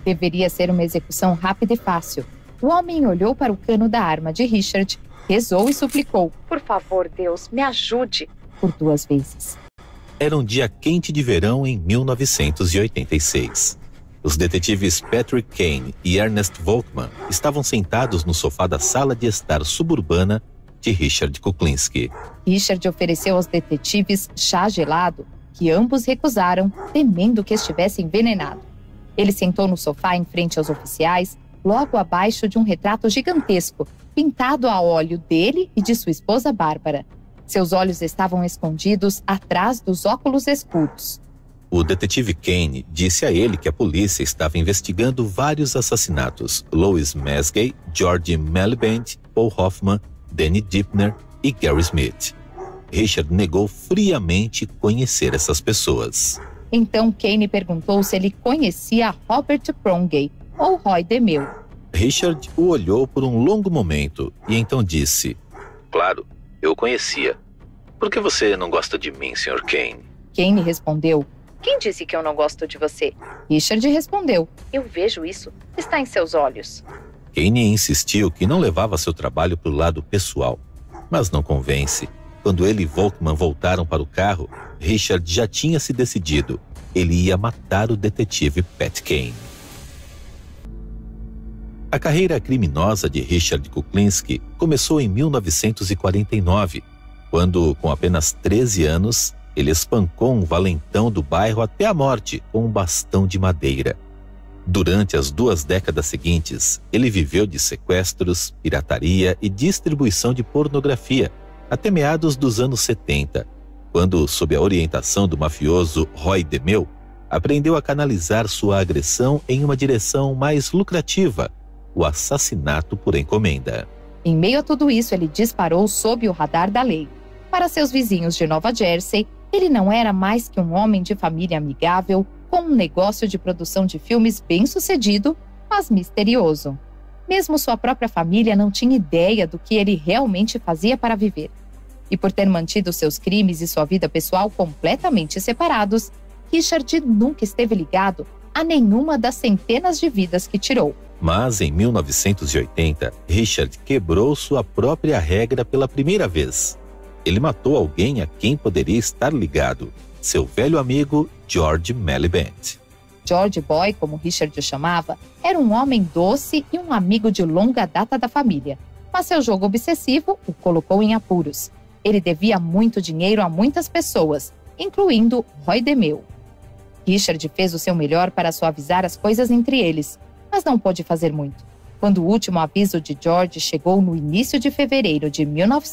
Deveria ser uma execução rápida e fácil. O homem olhou para o cano da arma de Richard, rezou e suplicou: "Por favor, Deus, me ajude", por 2 vezes. Era um dia quente de verão em 1986. Os detetives Patrick Kane e Ernest Volkmann estavam sentados no sofá da sala de estar suburbana de Richard Kuklinski. Richard ofereceu aos detetives chá gelado, que ambos recusaram, temendo que estivesse envenenado. Ele sentou no sofá em frente aos oficiais, logo abaixo de um retrato gigantesco, pintado a óleo dele e de sua esposa Bárbara. Seus olhos estavam escondidos atrás dos óculos escuros. O detetive Kane disse a ele que a polícia estava investigando vários assassinatos: Louis Mesgay, George Melliband, Paul Hoffman, Danny Dipner e Gary Smith. Richard negou friamente conhecer essas pessoas. Então Kane perguntou se ele conhecia Robert Prongay ou Roy DeMille. Richard o olhou por um longo momento e então disse: "Claro, eu o conhecia. Por que você não gosta de mim, Sr. Kane?" Kane respondeu: "Quem disse que eu não gosto de você?" Richard respondeu: "Eu vejo isso. Está em seus olhos." Kane insistiu que não levava seu trabalho para o lado pessoal, mas não convence. Quando ele e Volkmann voltaram para o carro, Richard já tinha se decidido. Ele ia matar o detetive Pat Kane. A carreira criminosa de Richard Kuklinski começou em 1949, quando, com apenas 13 anos, ele espancou um valentão do bairro até a morte com um bastão de madeira. Durante as 2 décadas seguintes, ele viveu de sequestros, pirataria e distribuição de pornografia, até meados dos anos 70, quando, sob a orientação do mafioso Roy DeMille, aprendeu a canalizar sua agressão em uma direção mais lucrativa: o assassinato por encomenda. Em meio a tudo isso, ele disparou sob o radar da lei. Para seus vizinhos de Nova Jersey, ele não era mais que um homem de família amigável, com um negócio de produção de filmes bem-sucedido, mas misterioso. Mesmo sua própria família não tinha ideia do que ele realmente fazia para viver. E por ter mantido seus crimes e sua vida pessoal completamente separados, Richard nunca esteve ligado a nenhuma das centenas de vidas que tirou. Mas em 1980, Richard quebrou sua própria regra pela primeira vez. Ele matou alguém a quem poderia estar ligado: seu velho amigo George Melliband. George Boy, como Richard o chamava, era um homem doce e um amigo de longa data da família, mas seu jogo obsessivo o colocou em apuros. Ele devia muito dinheiro a muitas pessoas, incluindo Roy DeMille. Richard fez o seu melhor para suavizar as coisas entre eles, mas não pôde fazer muito. Quando o último aviso de George chegou no início de fevereiro de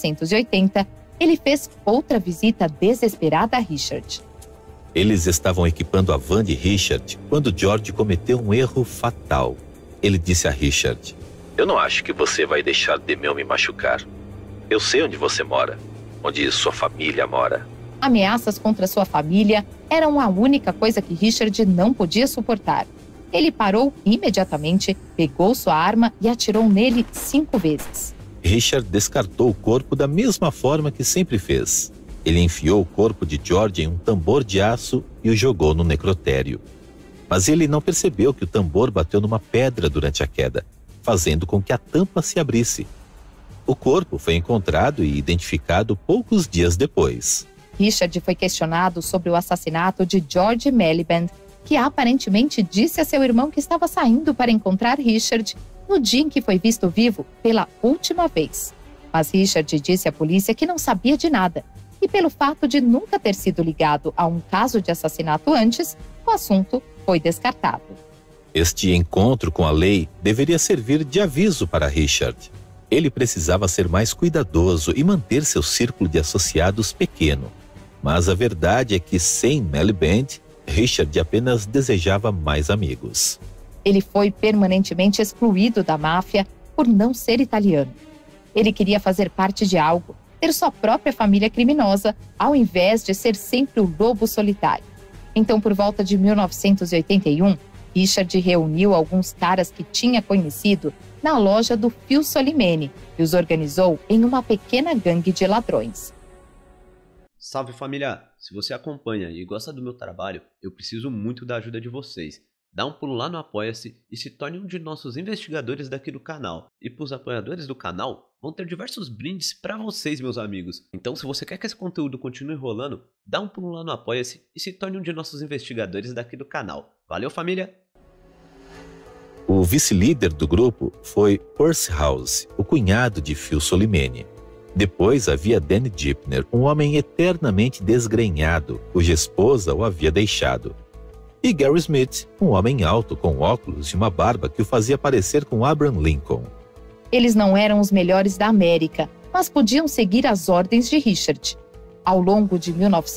1980, ele fez outra visita desesperada a Richard. Eles estavam equipando a van de Richard quando George cometeu um erro fatal. Ele disse a Richard: "Eu não acho que você vai deixar DeMille me machucar. Eu sei onde você mora, onde sua família mora." Ameaças contra sua família eram a única coisa que Richard não podia suportar. Ele parou imediatamente, pegou sua arma e atirou nele 5 vezes. Richard descartou o corpo da mesma forma que sempre fez. Ele enfiou o corpo de George em um tambor de aço e o jogou no necrotério. Mas ele não percebeu que o tambor bateu numa pedra durante a queda, fazendo com que a tampa se abrisse. O corpo foi encontrado e identificado poucos dias depois. Richard foi questionado sobre o assassinato de George Melliband, que aparentemente disse a seu irmão que estava saindo para encontrar Richard no dia em que foi visto vivo pela última vez. Mas Richard disse à polícia que não sabia de nada, e pelo fato de nunca ter sido ligado a um caso de assassinato antes, o assunto foi descartado. Este encontro com a lei deveria servir de aviso para Richard. Ele precisava ser mais cuidadoso e manter seu círculo de associados pequeno. Mas a verdade é que, sem Melliband, Richard apenas desejava mais amigos. Ele foi permanentemente excluído da máfia por não ser italiano. Ele queria fazer parte de algo, ter sua própria família criminosa, ao invés de ser sempre o lobo solitário. Então, por volta de 1981, Richard reuniu alguns caras que tinha conhecido na loja do Phil Solimene e os organizou em uma pequena gangue de ladrões. Salve família! Se você acompanha e gosta do meu trabalho, eu preciso muito da ajuda de vocês. dá um pulo lá no Apoia-se e se torne um de nossos investigadores daqui do canal. E para os apoiadores do canal, vão ter diversos brindes para vocês, meus amigos. Então, se você quer que esse conteúdo continue rolando, dá um pulo lá no Apoia-se e se torne um de nossos investigadores daqui do canal. Valeu, família! O vice-líder do grupo foi Percy House, o cunhado de Phil Solimene. Depois havia Danny Dipner, um homem eternamente desgrenhado, cuja esposa o havia deixado. E Gary Smith, um homem alto com óculos e uma barba que o fazia parecer com Abraham Lincoln. Eles não eram os melhores da América, mas podiam seguir as ordens de Richard. Ao longo de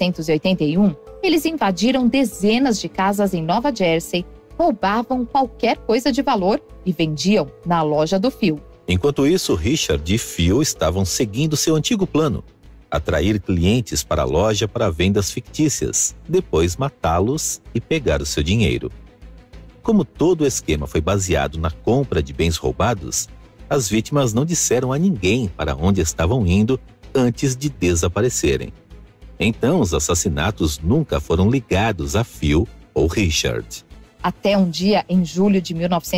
1981, eles invadiram dezenas de casas em Nova Jersey, roubavam qualquer coisa de valor e vendiam na loja do Phil. Enquanto isso, Richard e Phil estavam seguindo seu antigo plano: atrair clientes para a loja para vendas fictícias, depois matá-los e pegar o seu dinheiro. Como todo o esquema foi baseado na compra de bens roubados, as vítimas não disseram a ninguém para onde estavam indo antes de desaparecerem. Então, os assassinatos nunca foram ligados a Phil ou Richard. Até um dia, em julho de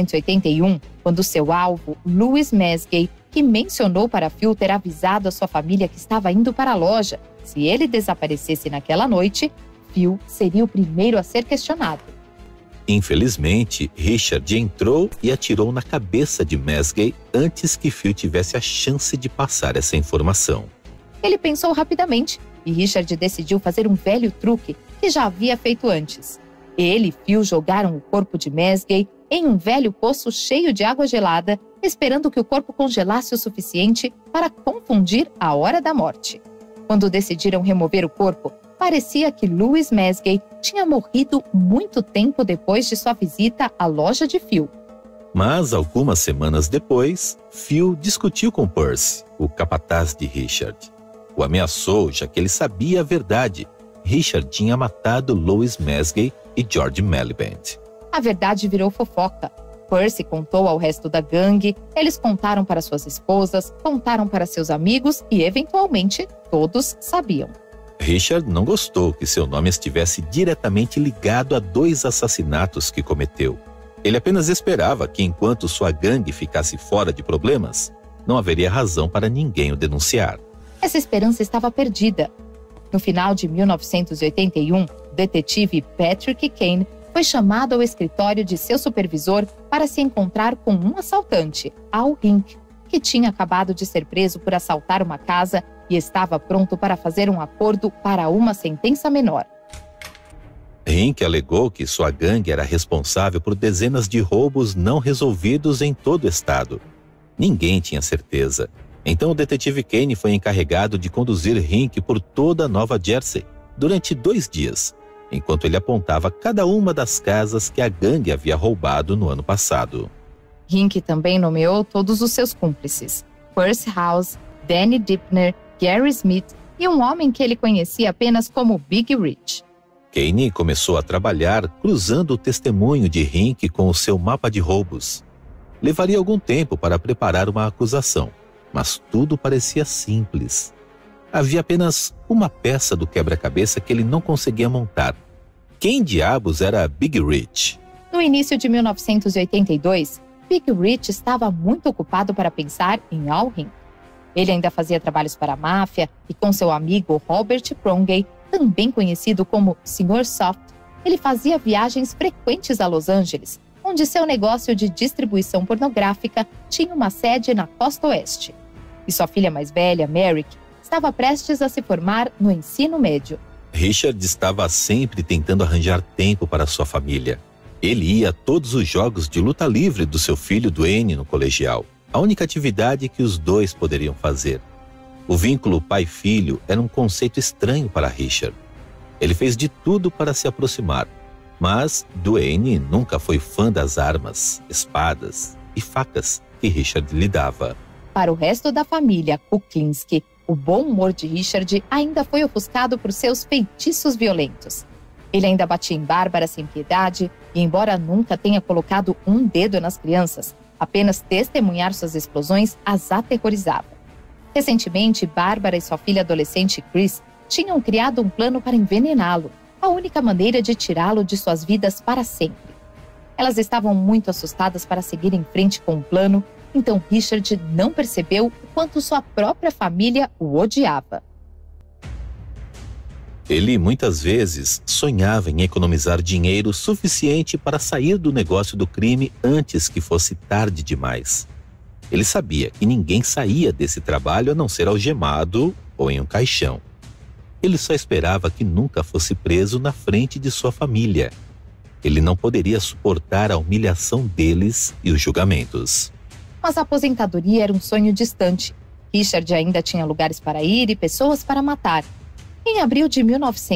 1981, quando seu alvo, Louis Mesgay, que mencionou para Phil ter avisado a sua família que estava indo para a loja, se ele desaparecesse naquela noite, Phil seria o primeiro a ser questionado. Infelizmente, Richard entrou e atirou na cabeça de Mesgay antes que Phil tivesse a chance de passar essa informação. Ele pensou rapidamente e Richard decidiu fazer um velho truque que já havia feito antes. Ele e Phil jogaram o corpo de Mesgay em um velho poço cheio de água gelada, esperando que o corpo congelasse o suficiente para confundir a hora da morte. Quando decidiram remover o corpo, parecia que Louis Mesgay tinha morrido muito tempo depois de sua visita à loja de Phil. Mas, algumas semanas depois, Phil discutiu com Percy, o capataz de Richard. O ameaçou, já que ele sabia a verdade. Richard tinha matado Louis Mesgay e George Miliband. A verdade virou fofoca. Percy contou ao resto da gangue, eles contaram para suas esposas, contaram para seus amigos e, eventualmente, todos sabiam. Richard não gostou que seu nome estivesse diretamente ligado a 2 assassinatos que cometeu. Ele apenas esperava que, enquanto sua gangue ficasse fora de problemas, não haveria razão para ninguém o denunciar. Essa esperança estava perdida. No final de 1981, o detetive Patrick Kane foi chamado ao escritório de seu supervisor para se encontrar com um assaltante, Al Hink, que tinha acabado de ser preso por assaltar uma casa e estava pronto para fazer um acordo para uma sentença menor. Hink alegou que sua gangue era responsável por dezenas de roubos não resolvidos em todo o estado. Ninguém tinha certeza. Então o detetive Kane foi encarregado de conduzir Hink por toda Nova Jersey durante 2 dias, enquanto ele apontava cada uma das casas que a gangue havia roubado no ano passado. Hink também nomeou todos os seus cúmplices: Percy House, Danny Dipner, Gary Smith e um homem que ele conhecia apenas como Big Rich. Kane começou a trabalhar cruzando o testemunho de Hink com o seu mapa de roubos. Levaria algum tempo para preparar uma acusação, mas tudo parecia simples. Havia apenas uma peça do quebra-cabeça que ele não conseguia montar. Quem diabos era Big Rich? No início de 1982, Big Rich estava muito ocupado para pensar em Al Hink. Ele ainda fazia trabalhos para a máfia e com seu amigo Robert Prongay, também conhecido como Sr. Soft, ele fazia viagens frequentes a Los Angeles, onde seu negócio de distribuição pornográfica tinha uma sede na costa oeste. E sua filha mais velha, Merrick, estava prestes a se formar no ensino médio. Richard estava sempre tentando arranjar tempo para sua família. Ele ia a todos os jogos de luta livre do seu filho Dwayne no colegial, a única atividade que os dois poderiam fazer. O vínculo pai-filho era um conceito estranho para Richard. Ele fez de tudo para se aproximar, mas Dwayne nunca foi fã das armas, espadas e facas que Richard lhe dava. Para o resto da família Kuklinski, o bom humor de Richard ainda foi ofuscado por seus feitiços violentos. Ele ainda batia em Bárbara sem piedade e, embora nunca tenha colocado um dedo nas crianças, apenas testemunhar suas explosões as aterrorizava. Recentemente, Bárbara e sua filha adolescente Chris tinham criado um plano para envenená-lo, a única maneira de tirá-lo de suas vidas para sempre. Elas estavam muito assustadas para seguir em frente com o plano, então Richard não percebeu o quanto sua própria família o odiava. Ele muitas vezes sonhava em economizar dinheiro suficiente para sair do negócio do crime antes que fosse tarde demais. Ele sabia que ninguém saía desse trabalho a não ser algemado ou em um caixão. Ele só esperava que nunca fosse preso na frente de sua família. Ele não poderia suportar a humilhação deles e os julgamentos. Mas a aposentadoria era um sonho distante. Richard ainda tinha lugares para ir e pessoas para matar. Em abril de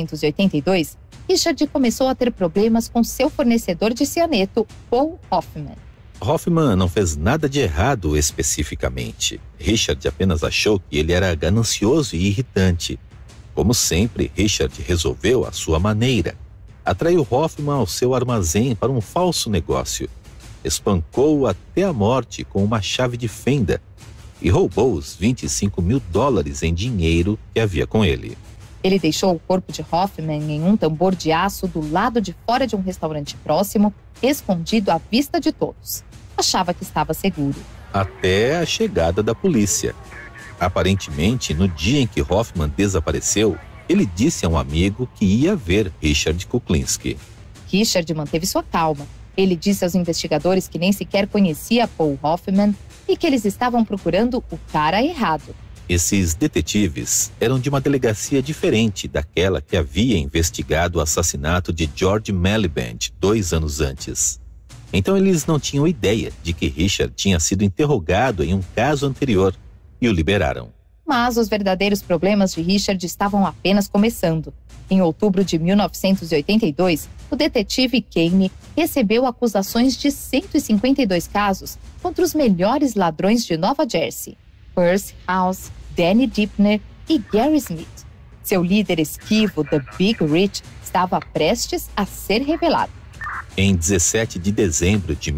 1982, Richard começou a ter problemas com seu fornecedor de cianeto, Paul Hoffman. Hoffman não fez nada de errado especificamente. Richard apenas achou que ele era ganancioso e irritante. Como sempre, Richard resolveu à sua maneira. Atraiu Hoffman ao seu armazém para um falso negócio. Espancou-o até a morte com uma chave de fenda e roubou os $25 mil em dinheiro que havia com ele. Ele deixou o corpo de Hoffman em um tambor de aço do lado de fora de um restaurante próximo, escondido à vista de todos. Achava que estava seguro. Até a chegada da polícia. Aparentemente, no dia em que Hoffman desapareceu, ele disse a um amigo que ia ver Richard Kuklinski. Richard manteve sua calma. Ele disse aos investigadores que nem sequer conhecia Paul Hoffman e que eles estavam procurando o cara errado. Esses detetives eram de uma delegacia diferente daquela que havia investigado o assassinato de George Miliband 2 anos antes. Então eles não tinham ideia de que Richard tinha sido interrogado em um caso anterior e o liberaram. Mas os verdadeiros problemas de Richard estavam apenas começando. Em outubro de 1982, o detetive Kane recebeu acusações de 152 casos contra os melhores ladrões de Nova Jersey: Percy House, Danny Dipner e Gary Smith. Seu líder esquivo, The Big Rich, estava prestes a ser revelado. Em 17 de dezembro de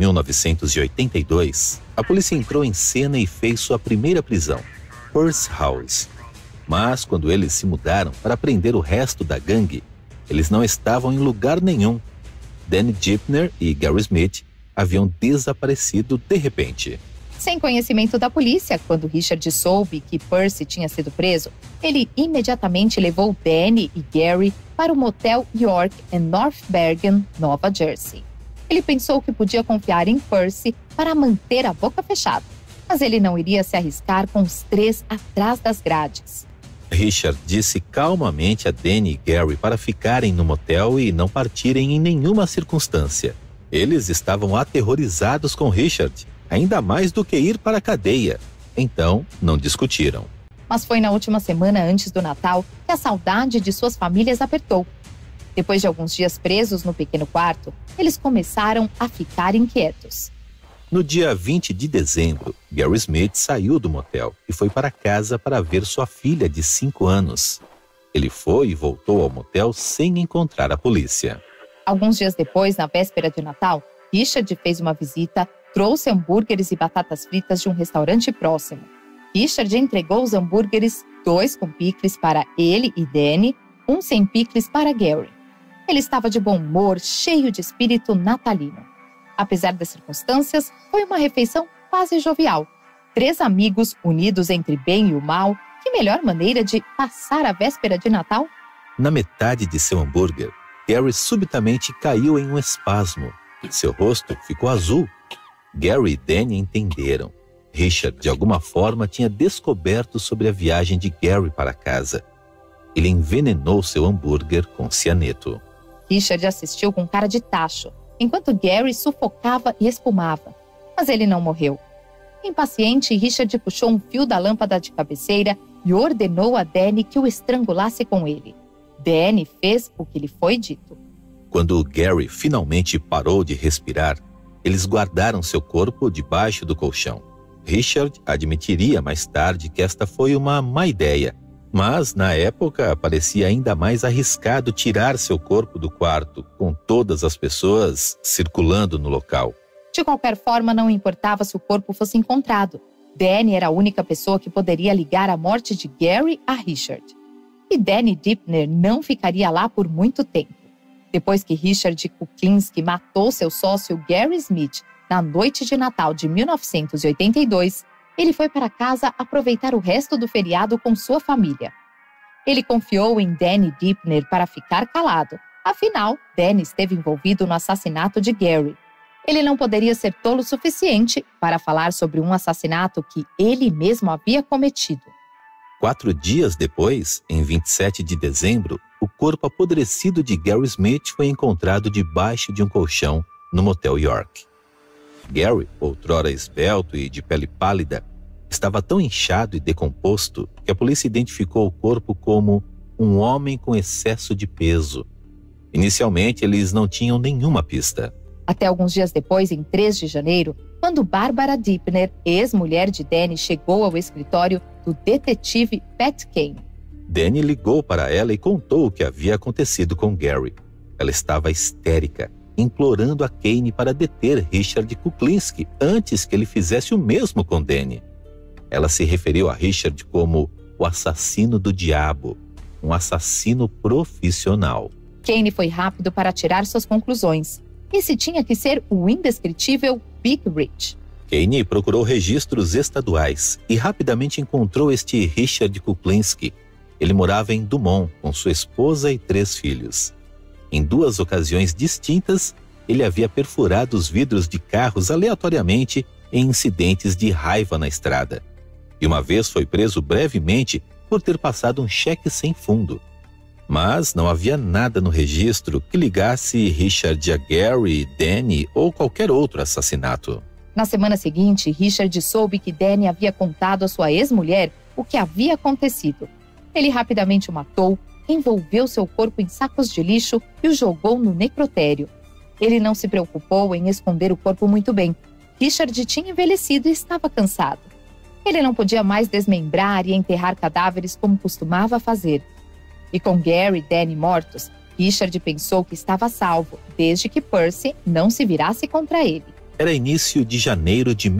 1982, a polícia entrou em cena e fez sua primeira prisão, Percy House. Mas quando eles se mudaram para prender o resto da gangue, eles não estavam em lugar nenhum. Danny Dipner e Gary Smith haviam desaparecido de repente. Sem conhecimento da polícia, quando Richard soube que Percy tinha sido preso, ele imediatamente levou Danny e Gary para o motel York em North Bergen, Nova Jersey. Ele pensou que podia confiar em Percy para manter a boca fechada, mas ele não iria se arriscar com os 3 atrás das grades. Richard disse calmamente a Danny e Gary para ficarem no motel e não partirem em nenhuma circunstância. Eles estavam aterrorizados com Richard, ainda mais do que ir para a cadeia. Então, não discutiram. Mas foi na última semana antes do Natal que a saudade de suas famílias apertou. Depois de alguns dias presos no pequeno quarto, eles começaram a ficar inquietos. No dia 20 de dezembro, Gary Smith saiu do motel e foi para casa para ver sua filha de 5 anos. Ele foi e voltou ao motel sem encontrar a polícia. Alguns dias depois, na véspera de Natal, Richard fez uma visita, trouxe hambúrgueres e batatas fritas de um restaurante próximo. Richard entregou os hambúrgueres, 2 com picles para ele e Danny, 1 sem picles para Gary. Ele estava de bom humor, cheio de espírito natalino. Apesar das circunstâncias, foi uma refeição quase jovial. 3 amigos unidos entre bem e o mal. Que melhor maneira de passar a véspera de Natal? Na metade de seu hambúrguer, Gary subitamente caiu em um espasmo. Seu rosto ficou azul. Gary e Danny entenderam. Richard, de alguma forma, tinha descoberto sobre a viagem de Gary para casa. Ele envenenou seu hambúrguer com cianeto. Richard assistiu com cara de tacho, enquanto Gary sufocava e espumava. Mas ele não morreu. Impaciente, Richard puxou um fio da lâmpada de cabeceira e ordenou a Danny que o estrangulasse com ele. Danny fez o que lhe foi dito. Quando Gary finalmente parou de respirar, eles guardaram seu corpo debaixo do colchão. Richard admitiria mais tarde que esta foi uma má ideia, mas na época parecia ainda mais arriscado tirar seu corpo do quarto, com todas as pessoas circulando no local. De qualquer forma, não importava se o corpo fosse encontrado. Danny era a única pessoa que poderia ligar a morte de Gary a Richard. E Danny Dipner não ficaria lá por muito tempo. Depois que Richard Kuklinski matou seu sócio Gary Smith na noite de Natal de 1982, ele foi para casa aproveitar o resto do feriado com sua família. Ele confiou em Danny Deepner para ficar calado. Afinal, Danny esteve envolvido no assassinato de Gary. Ele não poderia ser tolo o suficiente para falar sobre um assassinato que ele mesmo havia cometido. 4 dias depois, em 27 de dezembro, o corpo apodrecido de Gary Smith foi encontrado debaixo de um colchão no Motel York. Gary, outrora esbelto e de pele pálida, estava tão inchado e decomposto que a polícia identificou o corpo como um homem com excesso de peso. Inicialmente, eles não tinham nenhuma pista. Até alguns dias depois, em 3 de janeiro, quando Barbara Deepner, ex-mulher de Danny, chegou ao escritório do detetive Pat Kane. Danny ligou para ela e contou o que havia acontecido com Gary. Ela estava histérica, implorando a Kane para deter Richard Kuklinski antes que ele fizesse o mesmo com Danny. Ela se referiu a Richard como o assassino do diabo, um assassino profissional. Kane foi rápido para tirar suas conclusões. Esse tinha que ser o indescritível Big Rich. Kane procurou registros estaduais e rapidamente encontrou este Richard Kuklinski. Ele morava em Dumont com sua esposa e 3 filhos. Em 2 ocasiões distintas, ele havia perfurado os vidros de carros aleatoriamente em incidentes de raiva na estrada. E uma vez foi preso brevemente por ter passado um cheque sem fundo. Mas não havia nada no registro que ligasse Richard a Gary, Danny ou qualquer outro assassinato. Na semana seguinte, Richard soube que Danny havia contado à sua ex-mulher o que havia acontecido. Ele rapidamente o matou, envolveu seu corpo em sacos de lixo e o jogou no necrotério. Ele não se preocupou em esconder o corpo muito bem. Richard tinha envelhecido e estava cansado. Ele não podia mais desmembrar e enterrar cadáveres como costumava fazer. E com Gary e Danny mortos, Richard pensou que estava salvo, desde que Percy não se virasse contra ele. Era início de janeiro de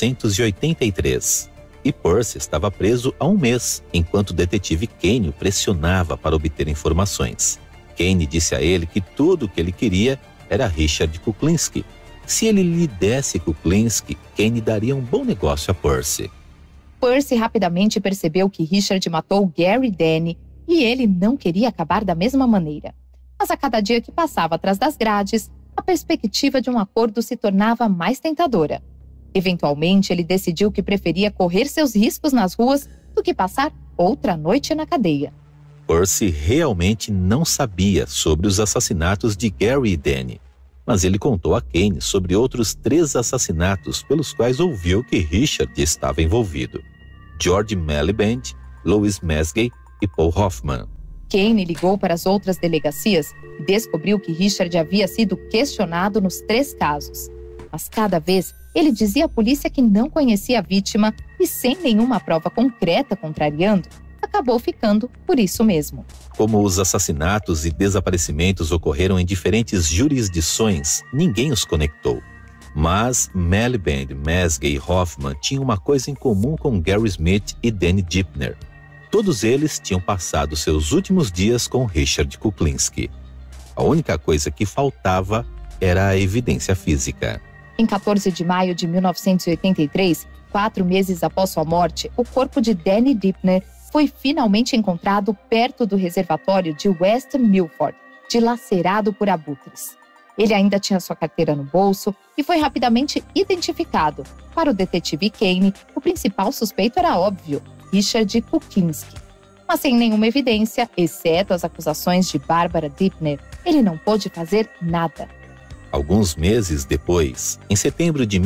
1983 e Percy estava preso há 1 mês, enquanto o detetive Kane o pressionava para obter informações. Kane disse a ele que tudo o que ele queria era Richard Kuklinski. Se ele lhe desse Kuklinski, Kane daria um bom negócio a Percy. Percy rapidamente percebeu que Richard matou Gary e Danny e ele não queria acabar da mesma maneira. Mas a cada dia que passava atrás das grades, a perspectiva de um acordo se tornava mais tentadora. Eventualmente, ele decidiu que preferia correr seus riscos nas ruas do que passar outra noite na cadeia. Percy realmente não sabia sobre os assassinatos de Gary e Danny, mas ele contou a Kane sobre outros 3 assassinatos pelos quais ouviu que Richard estava envolvido: George Miliband, Louis Mesgay e Paul Hoffman. Kane ligou para as outras delegacias e descobriu que Richard havia sido questionado nos 3 casos. Mas cada vez ele dizia à polícia que não conhecia a vítima e, sem nenhuma prova concreta contrariando, acabou ficando por isso mesmo. Como os assassinatos e desaparecimentos ocorreram em diferentes jurisdições, ninguém os conectou. Mas Miliband, Mesgay e Hoffman tinham uma coisa em comum com Gary Smith e Danny Deepner. Todos eles tinham passado seus últimos dias com Richard Kuklinski. A única coisa que faltava era a evidência física. Em 14 de maio de 1983, 4 meses após sua morte, o corpo de Danny Deepner foi finalmente encontrado perto do reservatório de West Milford, dilacerado por abutres. Ele ainda tinha sua carteira no bolso e foi rapidamente identificado. Para o detetive Kane, o principal suspeito era óbvio: Richard Kuklinski. Mas sem nenhuma evidência, exceto as acusações de Barbara Deepner, ele não pôde fazer nada. Alguns meses depois, em setembro de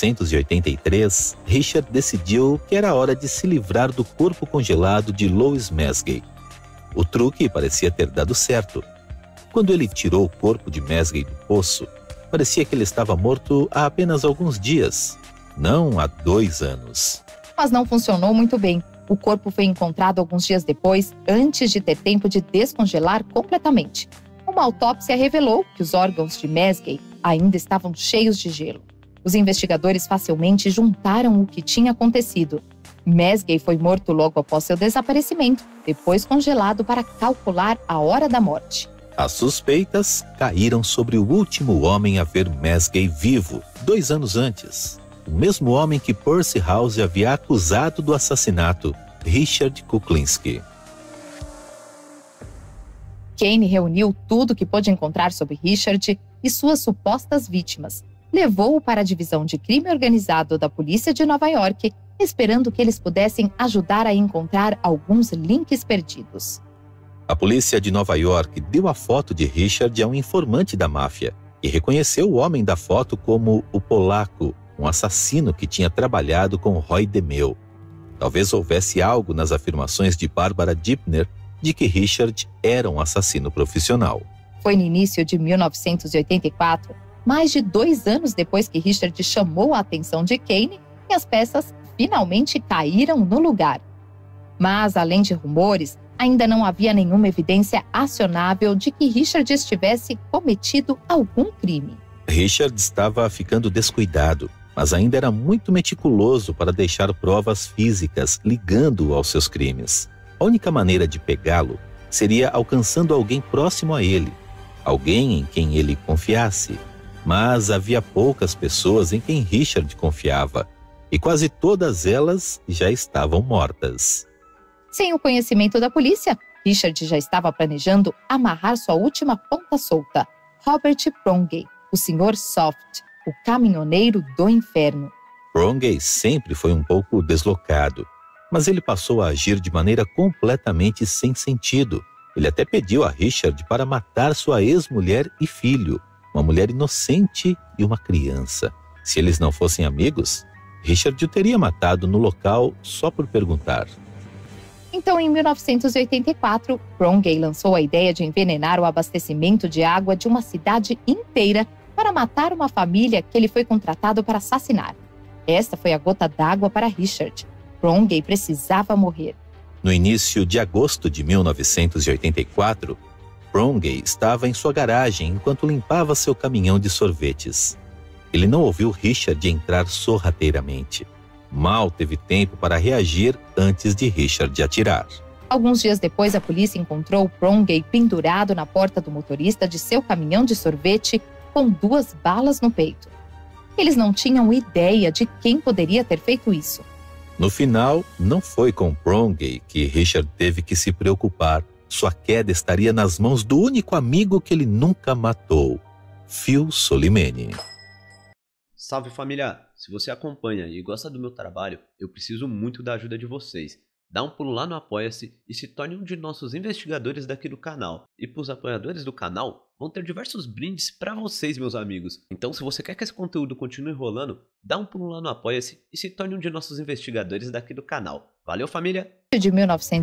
1983, Richard decidiu que era hora de se livrar do corpo congelado de Louis Mesgay. O truque parecia ter dado certo. Quando ele tirou o corpo de Mesgay do poço, parecia que ele estava morto há apenas alguns dias, não há 2 anos. Mas não funcionou muito bem. O corpo foi encontrado alguns dias depois, antes de ter tempo de descongelar completamente. Uma autópsia revelou que os órgãos de Mesgay ainda estavam cheios de gelo. Os investigadores facilmente juntaram o que tinha acontecido. Mesgay foi morto logo após seu desaparecimento, depois congelado para calcular a hora da morte. As suspeitas caíram sobre o último homem a ver Mesgay vivo, 2 anos antes. O mesmo homem que Percy House havia acusado do assassinato, Richard Kuklinski. Kane reuniu tudo que pôde encontrar sobre Richard e suas supostas vítimas. Levou-o para a divisão de crime organizado da polícia de Nova York, esperando que eles pudessem ajudar a encontrar alguns links perdidos. A polícia de Nova York deu a foto de Richard a um informante da máfia e reconheceu o homem da foto como o polaco, um assassino que tinha trabalhado com Roy DeMille. Talvez houvesse algo nas afirmações de Barbara Dibner de que Richard era um assassino profissional. Foi no início de 1984, mais de 2 anos depois que Richard chamou a atenção de Kane, que as peças finalmente caíram no lugar. Mas, além de rumores, ainda não havia nenhuma evidência acionável de que Richard estivesse cometido algum crime. Richard estava ficando descuidado, mas ainda era muito meticuloso para deixar provas físicas ligando-o aos seus crimes. A única maneira de pegá-lo seria alcançando alguém próximo a ele, alguém em quem ele confiasse. Mas havia poucas pessoas em quem Richard confiava, e quase todas elas já estavam mortas. Sem o conhecimento da polícia, Richard já estava planejando amarrar sua última ponta solta, Robert Prongay, o Sr. Soft, o caminhoneiro do inferno. Prongay sempre foi um pouco deslocado, mas ele passou a agir de maneira completamente sem sentido. Ele até pediu a Richard para matar sua ex-mulher e filho, uma mulher inocente e uma criança. Se eles não fossem amigos, Richard o teria matado no local só por perguntar. Então, em 1984, Prongay lançou a ideia de envenenar o abastecimento de água de uma cidade inteira para matar uma família que ele foi contratado para assassinar. Esta foi a gota d'água para Richard. Prongay precisava morrer. No início de agosto de 1984, Prongay estava em sua garagem enquanto limpava seu caminhão de sorvetes. Ele não ouviu Richard entrar sorrateiramente. Mal teve tempo para reagir antes de Richard atirar. Alguns dias depois, a polícia encontrou Prongay pendurado na porta do motorista de seu caminhão de sorvete com 2 balas no peito. Eles não tinham ideia de quem poderia ter feito isso. No final, não foi com Prongay que Richard teve que se preocupar. Sua queda estaria nas mãos do único amigo que ele nunca matou, Phil Solimene. Salve família! Se você acompanha e gosta do meu trabalho, eu preciso muito da ajuda de vocês. Dá um pulo lá no Apoia-se e se torne um de nossos investigadores daqui do canal. E para os apoiadores do canal, vão ter diversos brindes para vocês, meus amigos. Então, se você quer que esse conteúdo continue rolando, dá um pulo lá no Apoia-se e se torne um de nossos investigadores daqui do canal. Valeu, família! De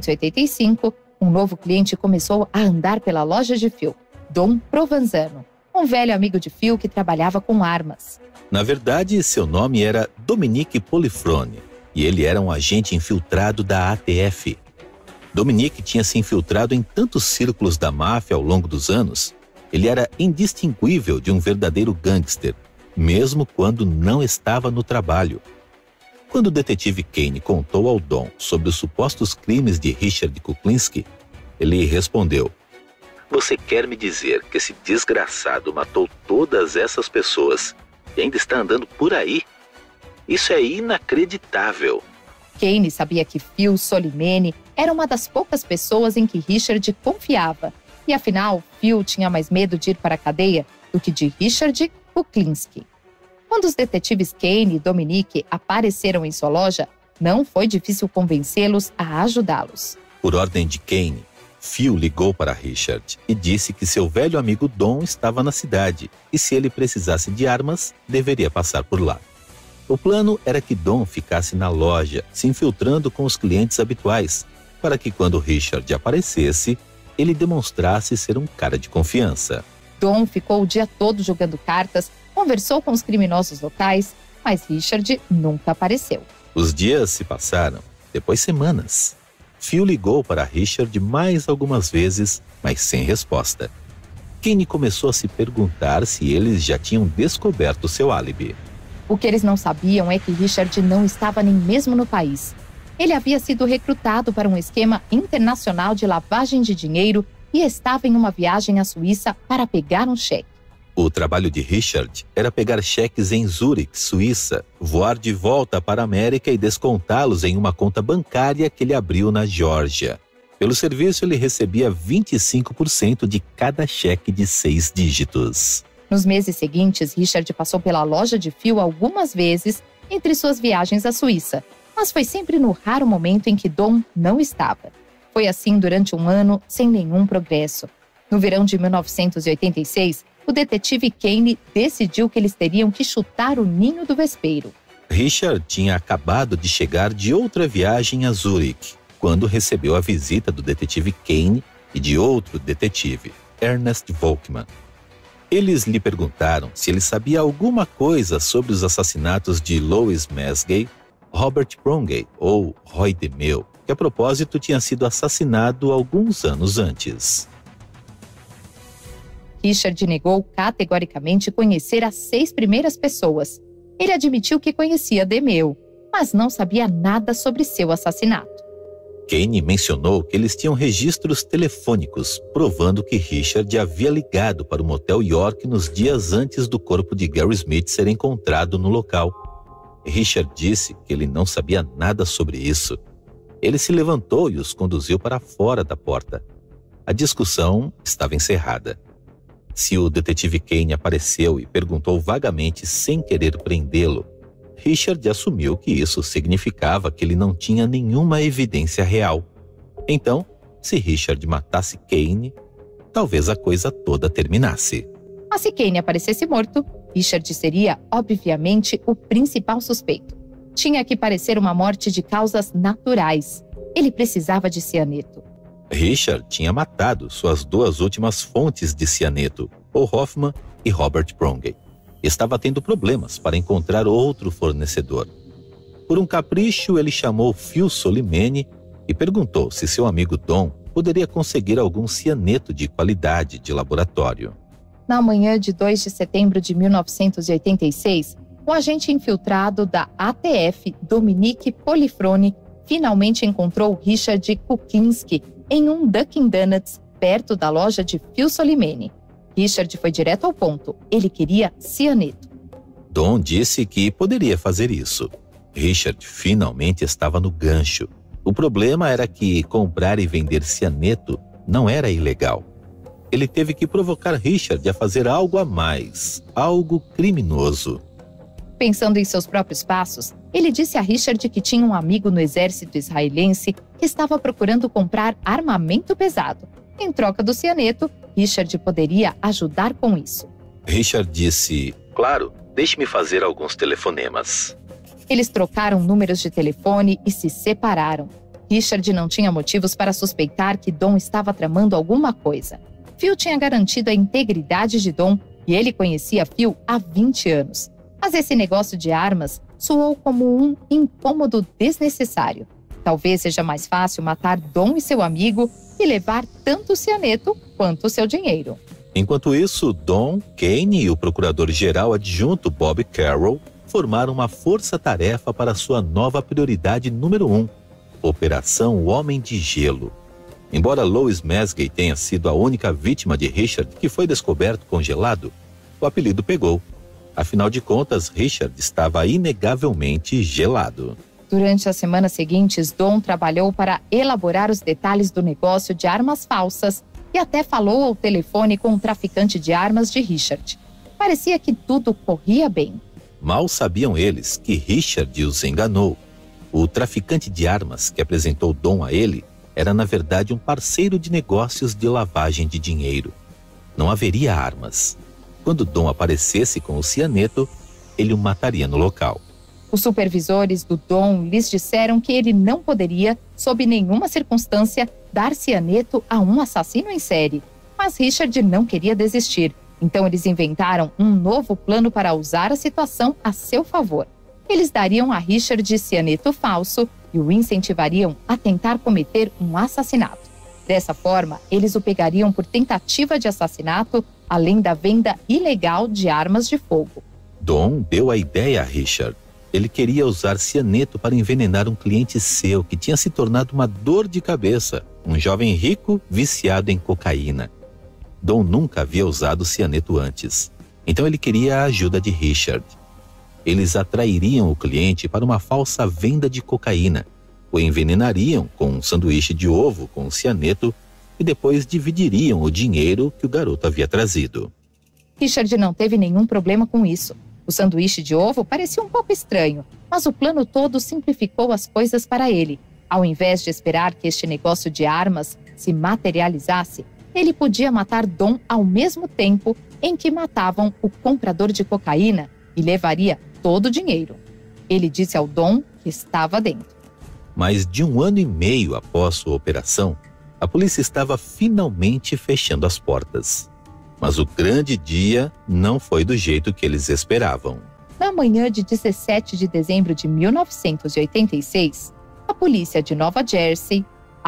1985, um novo cliente começou a andar pela loja de Phil, Don Provenzano, um velho amigo de Phil que trabalhava com armas. Na verdade, seu nome era Dominique Polifrone, e ele era um agente infiltrado da ATF. Dominique tinha se infiltrado em tantos círculos da máfia ao longo dos anos, ele era indistinguível de um verdadeiro gangster, mesmo quando não estava no trabalho. Quando o detetive Kane contou ao Don sobre os supostos crimes de Richard Kuklinski, ele respondeu: "Você quer me dizer que esse desgraçado matou todas essas pessoas e ainda está andando por aí? Isso é inacreditável." Kane sabia que Phil Solimene era uma das poucas pessoas em que Richard confiava. E afinal, Phil tinha mais medo de ir para a cadeia do que de Richard Kuklinski. Quando os detetives Kane e Dominique apareceram em sua loja, não foi difícil convencê-los a ajudá-los. Por ordem de Kane, Phil ligou para Richard e disse que seu velho amigo Don estava na cidade e se ele precisasse de armas, deveria passar por lá. O plano era que Don ficasse na loja, se infiltrando com os clientes habituais, para que quando Richard aparecesse, ele demonstrasse ser um cara de confiança. Don ficou o dia todo jogando cartas, conversou com os criminosos locais, mas Richard nunca apareceu. Os dias se passaram, depois semanas. Phil ligou para Richard mais algumas vezes, mas sem resposta. Kane começou a se perguntar se eles já tinham descoberto seu álibi. O que eles não sabiam é que Richard não estava nem mesmo no país. Ele havia sido recrutado para um esquema internacional de lavagem de dinheiro e estava em uma viagem à Suíça para pegar um cheque. O trabalho de Richard era pegar cheques em Zurique, Suíça, voar de volta para a América e descontá-los em uma conta bancária que ele abriu na Geórgia. Pelo serviço, ele recebia 25% de cada cheque de 6 dígitos. Nos meses seguintes, Richard passou pela loja de fio algumas vezes entre suas viagens à Suíça, mas foi sempre no raro momento em que Don não estava. Foi assim durante um ano, sem nenhum progresso. No verão de 1986, o detetive Kane decidiu que eles teriam que chutar o ninho do vespeiro. Richard tinha acabado de chegar de outra viagem a Zurique, quando recebeu a visita do detetive Kane e de outro detetive, Ernest Volkmann. Eles lhe perguntaram se ele sabia alguma coisa sobre os assassinatos de Louis Mesgay, Robert Prongay ou Roy DeMille, que a propósito tinha sido assassinado alguns anos antes. Richard negou categoricamente conhecer as 6 primeiras pessoas. Ele admitiu que conhecia DeMille, mas não sabia nada sobre seu assassinato. Kane mencionou que eles tinham registros telefônicos provando que Richard havia ligado para o Motel York nos dias antes do corpo de Gary Smith ser encontrado no local. Richard disse que ele não sabia nada sobre isso. Ele se levantou e os conduziu para fora da porta. A discussão estava encerrada. Se o detetive Kane apareceu e perguntou vagamente sem querer prendê-lo, Richard assumiu que isso significava que ele não tinha nenhuma evidência real. Então, se Richard matasse Kane, talvez a coisa toda terminasse. Mas se Kane aparecesse morto, Richard seria, obviamente, o principal suspeito. Tinha que parecer uma morte de causas naturais. Ele precisava de cianeto. Richard tinha matado suas 2 últimas fontes de cianeto, Paul Hoffman e Robert Prongay. Estava tendo problemas para encontrar outro fornecedor. Por um capricho, ele chamou Phil Solimene e perguntou se seu amigo Don poderia conseguir algum cianeto de qualidade de laboratório. Na manhã de 2 de setembro de 1986, o agente infiltrado da ATF, Dominique Polifrone, finalmente encontrou Richard Kuklinski em um Dunkin' Donuts, perto da loja de Phil Solimene. Richard foi direto ao ponto. Ele queria cianeto. Don disse que poderia fazer isso. Richard finalmente estava no gancho. O problema era que comprar e vender cianeto não era ilegal. Ele teve que provocar Richard a fazer algo a mais, algo criminoso. Pensando em seus próprios passos, ele disse a Richard que tinha um amigo no exército israelense que estava procurando comprar armamento pesado. Em troca do cianeto, Richard poderia ajudar com isso. Richard disse, claro, deixe-me fazer alguns telefonemas. Eles trocaram números de telefone e se separaram. Richard não tinha motivos para suspeitar que Don estava tramando alguma coisa. Phil tinha garantido a integridade de Don e ele conhecia Phil há 20 anos. Mas esse negócio de armas soou como um incômodo desnecessário. Talvez seja mais fácil matar Don e seu amigo e levar tanto o cianeto quanto o seu dinheiro. Enquanto isso, Don, Kane e o procurador-geral adjunto Bob Carroll formaram uma força-tarefa para sua nova prioridade número 1, Operação Homem de Gelo. Embora Louis Mesgay tenha sido a única vítima de Richard que foi descoberto congelado, o apelido pegou. Afinal de contas, Richard estava inegavelmente gelado. Durante as semanas seguintes, Don trabalhou para elaborar os detalhes do negócio de armas falsas e até falou ao telefone com o traficante de armas de Richard. Parecia que tudo corria bem. Mal sabiam eles que Richard os enganou. O traficante de armas que apresentou Don a ele era, na verdade, um parceiro de negócios de lavagem de dinheiro. Não haveria armas. Quando Don aparecesse com o cianeto, ele o mataria no local. Os supervisores do Don lhes disseram que ele não poderia, sob nenhuma circunstância, dar cianeto a um assassino em série. Mas Richard não queria desistir, então eles inventaram um novo plano para usar a situação a seu favor. Eles dariam a Richard cianeto falso e o incentivariam a tentar cometer um assassinato. Dessa forma, eles o pegariam por tentativa de assassinato, além da venda ilegal de armas de fogo. Don deu a ideia a Richard. ele queria usar cianeto para envenenar um cliente seu que tinha se tornado uma dor de cabeça, um jovem rico viciado em cocaína. Dom nunca havia usado cianeto antes, então ele queria a ajuda de Richard. Eles atrairiam o cliente para uma falsa venda de cocaína, o envenenariam com um sanduíche de ovo com cianeto e depois dividiriam o dinheiro que o garoto havia trazido. Richard não teve nenhum problema com isso. O sanduíche de ovo parecia um pouco estranho, mas o plano todo simplificou as coisas para ele. Ao invés de esperar que este negócio de armas se materializasse, ele podia matar Dom ao mesmo tempo em que matavam o comprador de cocaína e levaria todo o dinheiro. Ele disse ao Dom que estava dentro. Mais de 1 ano e meio após sua operação, a polícia estava finalmente fechando as portas. Mas o grande dia não foi do jeito que eles esperavam. Na manhã de 17 de dezembro de 1986, a polícia de Nova Jersey,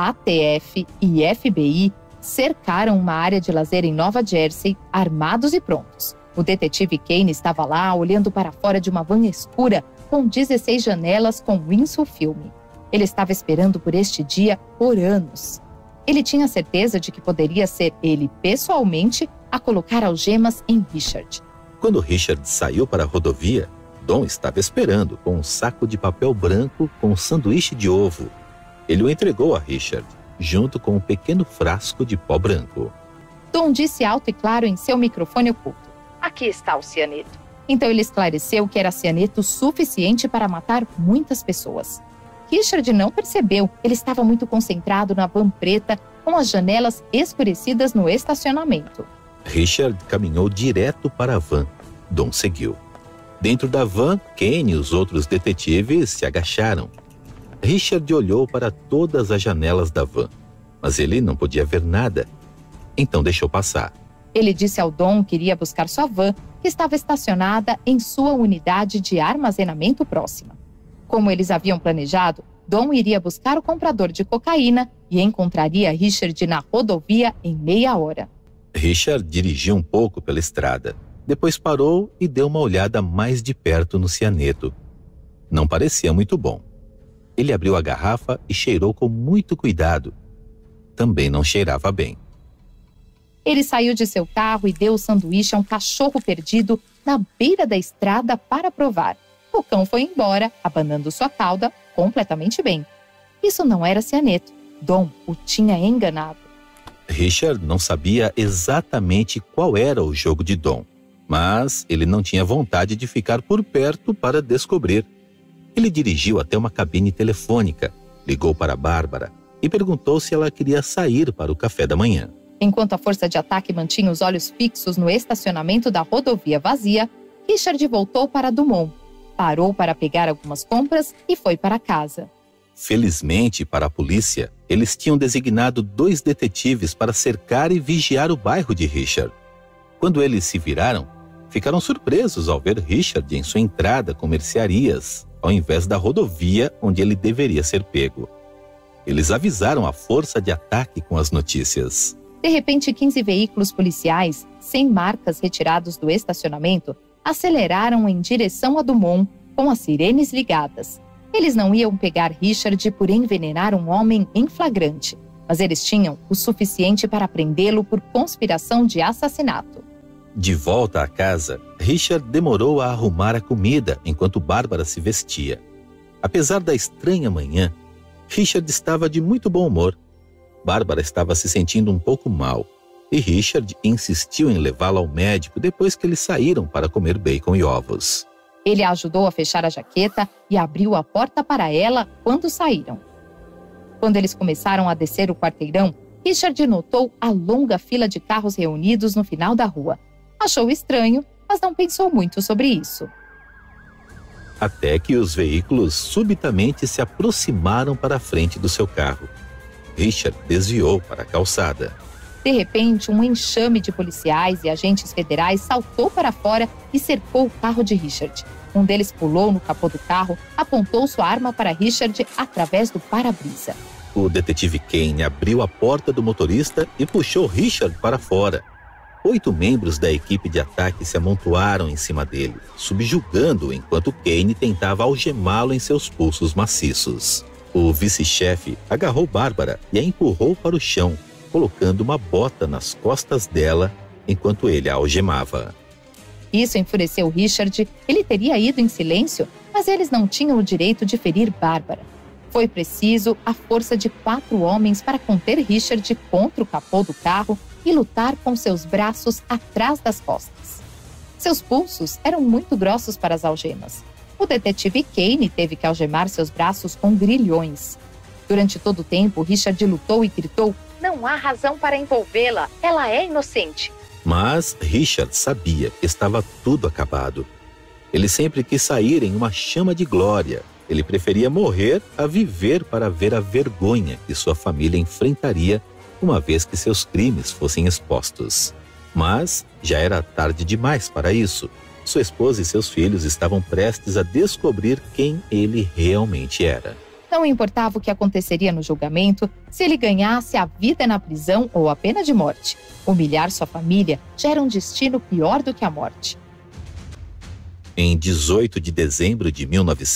ATF e FBI cercaram uma área de lazer em Nova Jersey, armados e prontos. O detetive Kane estava lá olhando para fora de uma van escura com 16 janelas com Winsor-filme. Ele estava esperando por este dia por anos. Ele tinha certeza de que poderia ser ele pessoalmente a colocar algemas em Richard. Quando Richard saiu para a rodovia, Dom estava esperando com um saco de papel branco com um sanduíche de ovo. Ele o entregou a Richard, junto com um pequeno frasco de pó branco. Dom disse alto e claro em seu microfone oculto: "Aqui está o cianeto." Então ele esclareceu que era cianeto suficiente para matar muitas pessoas. Richard não percebeu, ele estava muito concentrado na van preta com as janelas escurecidas no estacionamento. Richard caminhou direto para a van. Dom seguiu. Dentro da van, Kane e os outros detetives se agacharam. Richard olhou para todas as janelas da van, mas ele não podia ver nada. Então deixou passar. Ele disse ao Dom que iria buscar sua van, que estava estacionada em sua unidade de armazenamento próxima. Como eles haviam planejado, Dom iria buscar o comprador de cocaína e encontraria Richard na rodovia em meia hora. Richard dirigiu um pouco pela estrada. Depois parou e deu uma olhada mais de perto no cianeto. Não parecia muito bom. Ele abriu a garrafa e cheirou com muito cuidado. Também não cheirava bem. Ele saiu de seu carro e deu o sanduíche a um cachorro perdido na beira da estrada para provar. O cão foi embora, abanando sua cauda completamente bem. Isso não era cianeto. Dom o tinha enganado. Richard não sabia exatamente qual era o jogo de Dom, mas ele não tinha vontade de ficar por perto para descobrir. Ele dirigiu até uma cabine telefônica, ligou para Bárbara e perguntou se ela queria sair para o café da manhã. Enquanto a força de ataque mantinha os olhos fixos no estacionamento da rodovia vazia, Richard voltou para Dumont, parou para pegar algumas compras e foi para casa. Felizmente para a polícia, eles tinham designado 2 detetives para cercar e vigiar o bairro de Richard. Quando eles se viraram, ficaram surpresos ao ver Richard em sua entrada com mercearias, ao invés da rodovia onde ele deveria ser pego. Eles avisaram a força de ataque com as notícias. De repente, 15 veículos policiais, sem marcas retirados do estacionamento, aceleraram em direção a Dumont com as sirenes ligadas. Eles não iam pegar Richard por envenenar um homem em flagrante, mas eles tinham o suficiente para prendê-lo por conspiração de assassinato. De volta à casa, Richard demorou a arrumar a comida enquanto Bárbara se vestia. Apesar da estranha manhã, Richard estava de muito bom humor. Bárbara estava se sentindo um pouco mal e Richard insistiu em levá-la ao médico depois que eles saíram para comer bacon e ovos. Ele a ajudou a fechar a jaqueta e abriu a porta para ela quando saíram. Quando eles começaram a descer o quarteirão, Richard notou a longa fila de carros reunidos no final da rua. Achou estranho, mas não pensou muito sobre isso. Até que os veículos subitamente se aproximaram para a frente do seu carro. Richard desviou para a calçada. De repente, um enxame de policiais e agentes federais saltou para fora e cercou o carro de Richard. Um deles pulou no capô do carro, apontou sua arma para Richard através do para-brisa. O detetive Kane abriu a porta do motorista e puxou Richard para fora. 8 membros da equipe de ataque se amontoaram em cima dele, subjugando-o enquanto Kane tentava algemá-lo em seus pulsos maciços. O vice-chefe agarrou Bárbara e a empurrou para o chão, colocando uma bota nas costas dela enquanto ele a algemava. Isso enfureceu Richard. Ele teria ido em silêncio, mas eles não tinham o direito de ferir Bárbara. Foi preciso a força de 4 homens para conter Richard contra o capô do carro e lutar com seus braços atrás das costas. Seus pulsos eram muito grossos para as algemas. O detetive Kane teve que algemar seus braços com grilhões. Durante todo o tempo, Richard lutou e gritou: "Não há razão para envolvê-la, ela é inocente." Mas Richard sabia que estava tudo acabado. Ele sempre quis sair em uma chama de glória. Ele preferia morrer a viver para ver a vergonha que sua família enfrentaria uma vez que seus crimes fossem expostos. Mas já era tarde demais para isso. Sua esposa e seus filhos estavam prestes a descobrir quem ele realmente era. Não importava o que aconteceria no julgamento, se ele ganhasse a vida na prisão ou a pena de morte. Humilhar sua família já era um destino pior do que a morte. Em 18 de dezembro de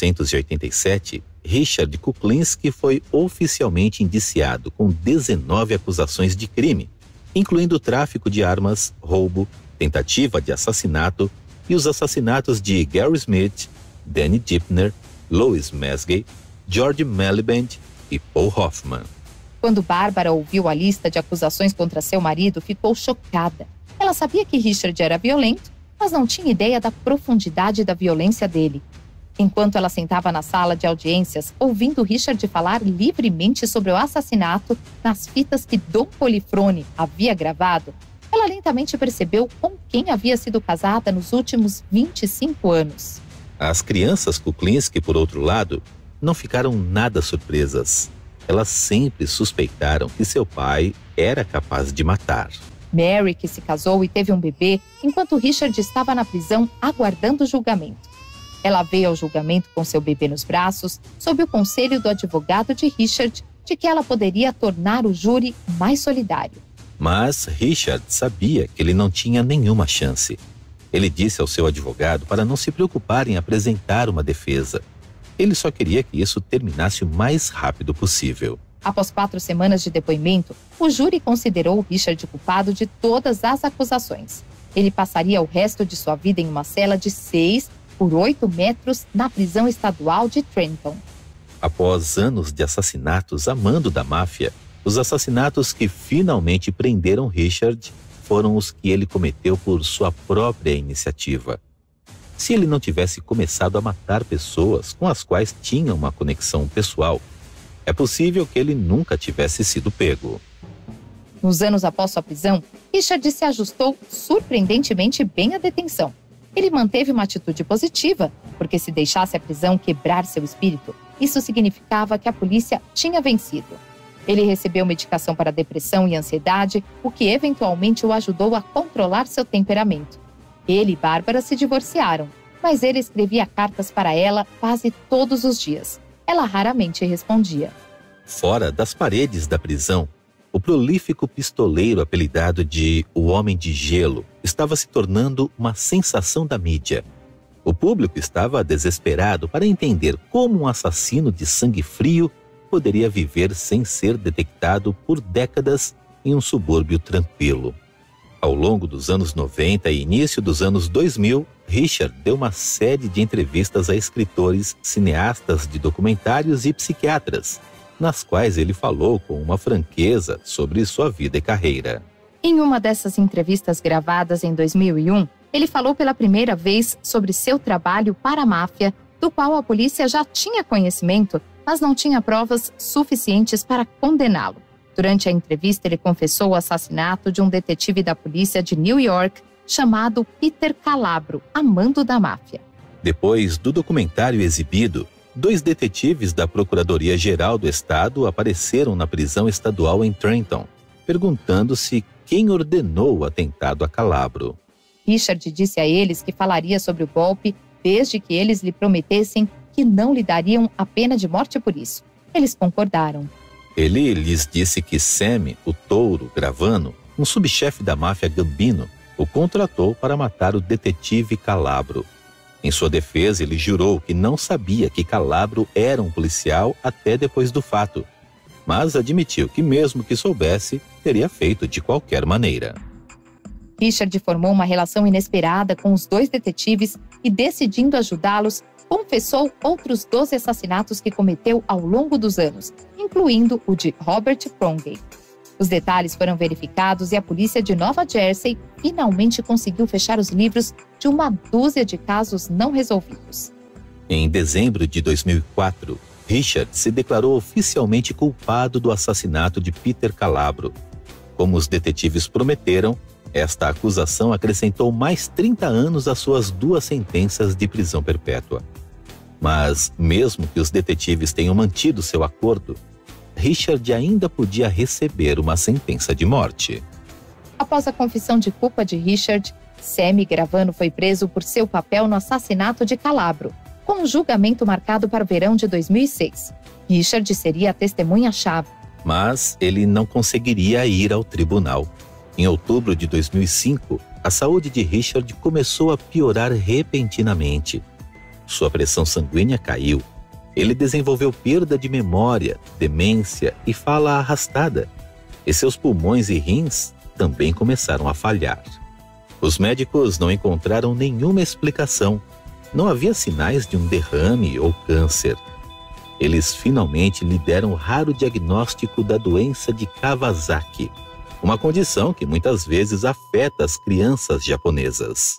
1987, Richard Kuklinski foi oficialmente indiciado com 19 acusações de crime, incluindo tráfico de armas, roubo, tentativa de assassinato e os assassinatos de Gary Smith, Danny Dipner, Louis Mesgay, George Miliband e Paul Hoffman. Quando Bárbara ouviu a lista de acusações contra seu marido, ficou chocada. Ela sabia que Richard era violento, mas não tinha ideia da profundidade da violência dele. Enquanto ela sentava na sala de audiências, ouvindo Richard falar livremente sobre o assassinato nas fitas que Dom Polifrone havia gravado, ela lentamente percebeu com quem havia sido casada nos últimos 25 anos. As crianças Kuklinski, por outro lado, não ficaram nada surpresas. Elas sempre suspeitaram que seu pai era capaz de matar. Mary, que se casou e teve um bebê, enquanto Richard estava na prisão aguardando o julgamento. Ela veio ao julgamento com seu bebê nos braços, sob o conselho do advogado de Richard de que ela poderia tornar o júri mais solidário. Mas Richard sabia que ele não tinha nenhuma chance. Ele disse ao seu advogado para não se preocupar em apresentar uma defesa. Ele só queria que isso terminasse o mais rápido possível. Após 4 semanas de depoimento, o júri considerou Richard culpado de todas as acusações. Ele passaria o resto de sua vida em uma cela de 6 por 8 metros na prisão estadual de Trenton. Após anos de assassinatos a mando da máfia, os assassinatos que finalmente prenderam Richard foram os que ele cometeu por sua própria iniciativa. Se ele não tivesse começado a matar pessoas com as quais tinha uma conexão pessoal, é possível que ele nunca tivesse sido pego. Nos anos após sua prisão, Richard se ajustou surpreendentemente bem à detenção. Ele manteve uma atitude positiva, porque se deixasse a prisão quebrar seu espírito, isso significava que a polícia tinha vencido. Ele recebeu medicação para depressão e ansiedade, o que eventualmente o ajudou a controlar seu temperamento. Ele e Bárbara se divorciaram, mas ele escrevia cartas para ela quase todos os dias. Ela raramente respondia. Fora das paredes da prisão, o prolífico pistoleiro apelidado de O Homem de Gelo estava se tornando uma sensação da mídia. O público estava desesperado para entender como um assassino de sangue frio poderia viver sem ser detectado por décadas em um subúrbio tranquilo. Ao longo dos anos 90 e início dos anos 2000, Richard deu uma série de entrevistas a escritores, cineastas de documentários e psiquiatras, nas quais ele falou com uma franqueza sobre sua vida e carreira. Em uma dessas entrevistas gravadas em 2001, ele falou pela primeira vez sobre seu trabalho para a máfia, do qual a polícia já tinha conhecimento, mas não tinha provas suficientes para condená-lo. Durante a entrevista, ele confessou o assassinato de um detetive da polícia de New York chamado Peter Calabro, a mando da máfia. Depois do documentário exibido, 2 detetives da Procuradoria-Geral do Estado apareceram na prisão estadual em Trenton, perguntando-se quem ordenou o atentado a Calabro. Richard disse a eles que falaria sobre o golpe desde que eles lhe prometessem que não lhe dariam a pena de morte por isso. Eles concordaram. Ele lhes disse que Sam, o touro gravano, um subchefe da máfia Gambino o contratou para matar o detetive Calabro. Em sua defesa, ele jurou que não sabia que Calabro era um policial até depois do fato, mas admitiu que mesmo que soubesse, teria feito de qualquer maneira. Richard formou uma relação inesperada com os dois detetives e, decidindo ajudá-los, confessou outros 12 assassinatos que cometeu ao longo dos anos, incluindo o de Robert Crongay. Os detalhes foram verificados e a polícia de Nova Jersey finalmente conseguiu fechar os livros de uma dúzia de casos não resolvidos. Em dezembro de 2004, Richard se declarou oficialmente culpado do assassinato de Peter Calabro. Como os detetives prometeram, esta acusação acrescentou mais 30 anos às suas 2 sentenças de prisão perpétua. Mas, mesmo que os detetives tenham mantido seu acordo, Richard ainda podia receber uma sentença de morte. Após a confissão de culpa de Richard, Sammy Gravano foi preso por seu papel no assassinato de Calabro, com um julgamento marcado para o verão de 2006. Richard seria a testemunha-chave. Mas ele não conseguiria ir ao tribunal. Em outubro de 2005, a saúde de Richard começou a piorar repentinamente. Sua pressão sanguínea caiu. Ele desenvolveu perda de memória, demência e fala arrastada. E seus pulmões e rins também começaram a falhar. Os médicos não encontraram nenhuma explicação. Não havia sinais de um derrame ou câncer. Eles finalmente lhe deram o raro diagnóstico da doença de Kawasaki, uma condição que muitas vezes afeta as crianças japonesas.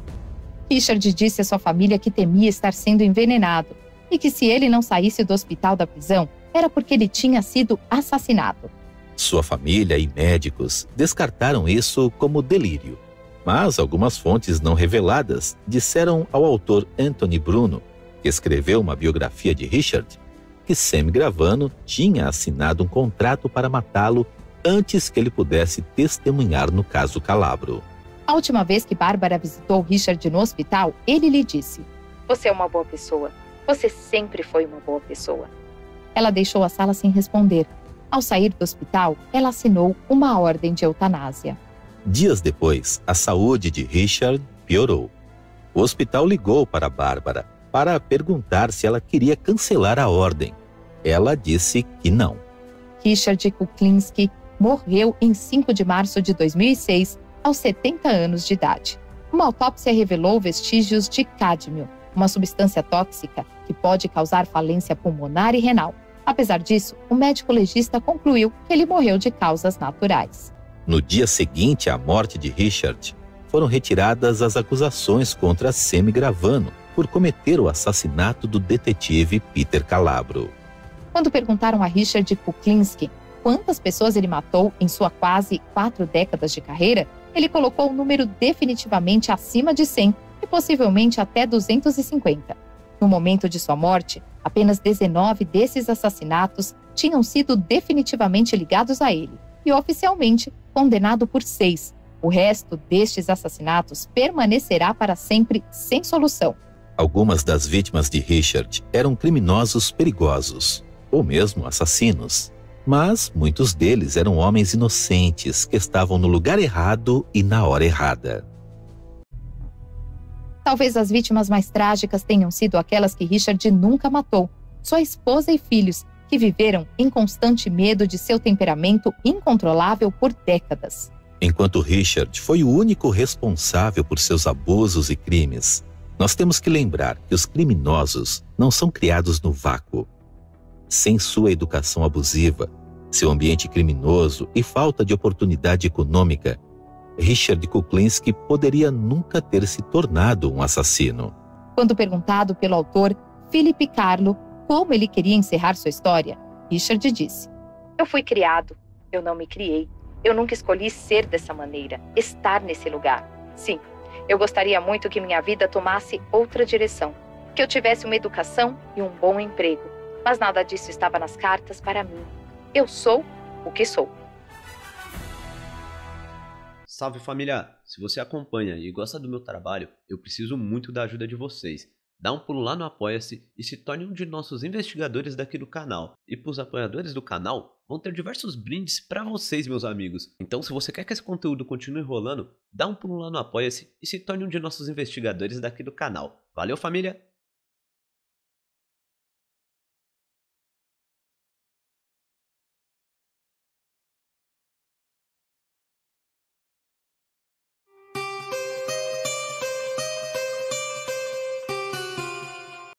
Richard disse à sua família que temia estar sendo envenenado e que se ele não saísse do hospital da prisão, era porque ele tinha sido assassinado. Sua família e médicos descartaram isso como delírio, mas algumas fontes não reveladas disseram ao autor Anthony Bruno, que escreveu uma biografia de Richard, que Sammy Gravano tinha assinado um contrato para matá-lo antes que ele pudesse testemunhar no caso Calabro. A última vez que Bárbara visitou Richard no hospital, ele lhe disse: "Você é uma boa pessoa. Você sempre foi uma boa pessoa." Ela deixou a sala sem responder. Ao sair do hospital, ela assinou uma ordem de eutanásia. Dias depois, a saúde de Richard piorou. O hospital ligou para Bárbara para perguntar se ela queria cancelar a ordem. Ela disse que não. Richard Kuklinski morreu em 5 de março de 2006, aos 70 anos de idade. Uma autópsia revelou vestígios de cádmio, uma substância tóxica que pode causar falência pulmonar e renal. Apesar disso, o médico legista concluiu que ele morreu de causas naturais. No dia seguinte à morte de Richard, foram retiradas as acusações contra Sammy Gravano por cometer o assassinato do detetive Peter Calabro. Quando perguntaram a Richard Kuklinski quantas pessoas ele matou em sua quase 4 décadas de carreira, ele colocou o número definitivamente acima de 100 e possivelmente até 250. No momento de sua morte, apenas 19 desses assassinatos tinham sido definitivamente ligados a ele e oficialmente condenado por 6. O resto destes assassinatos permanecerá para sempre sem solução. Algumas das vítimas de Richard eram criminosos perigosos, ou mesmo assassinos. Mas muitos deles eram homens inocentes que estavam no lugar errado e na hora errada. Talvez as vítimas mais trágicas tenham sido aquelas que Richard nunca matou, sua esposa e filhos, que viveram em constante medo de seu temperamento incontrolável por décadas. Enquanto Richard foi o único responsável por seus abusos e crimes, nós temos que lembrar que os criminosos não são criados no vácuo. Sem sua educação abusiva, seu ambiente criminoso e falta de oportunidade econômica, Richard Kuklinski poderia nunca ter se tornado um assassino. Quando perguntado pelo autor Philip Carlo como ele queria encerrar sua história, Richard disse: "Eu fui criado, eu não me criei. Eu nunca escolhi ser dessa maneira, estar nesse lugar. Sim, eu gostaria muito que minha vida tomasse outra direção, que eu tivesse uma educação e um bom emprego. Mas nada disso estava nas cartas para mim. Eu sou o que sou." Salve família! Se você acompanha e gosta do meu trabalho, eu preciso muito da ajuda de vocês. dá um pulo lá no Apoia-se e se torne um de nossos investigadores daqui do canal. E para os apoiadores do canal, vão ter diversos brindes para vocês, meus amigos. Então, se você quer que esse conteúdo continue rolando, dá um pulo lá no Apoia-se e se torne um de nossos investigadores daqui do canal. Valeu, família!